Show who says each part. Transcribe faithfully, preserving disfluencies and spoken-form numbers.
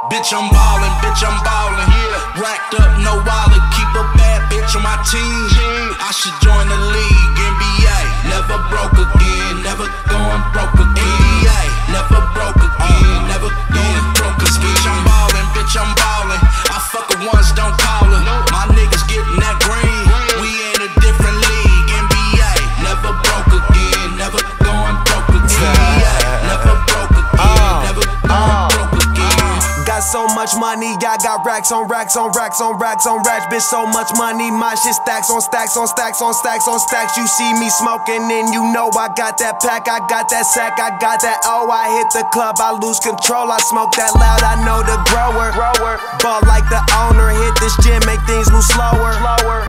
Speaker 1: Bitch, I'm ballin', bitch, I'm ballin'. Yeah. Racked up, no wallet, keep a bad bitch on my team. I should join the league, N B A. Never broke again, never going broke again. N B A, never broke again, never going broke again. Bitch, I'm ballin', bitch, I'm ballin'. I fuck her once, don't call her. My niggas getting that green. We in a different league, N B A. Never broke again, never going broke again. N B A, never broke again, never going broke again.
Speaker 2: Got so much money, I got racks on racks on racks on racks on racks. Bitch, so much money, my shit stacks on stacks on stacks on stacks on stacks. You see me smoking and you know I got that pack, I got that sack, I got that O. I hit the club, I lose control, I smoke that loud, I know the grower. Ball like the owner, hit this gym, make things move slower.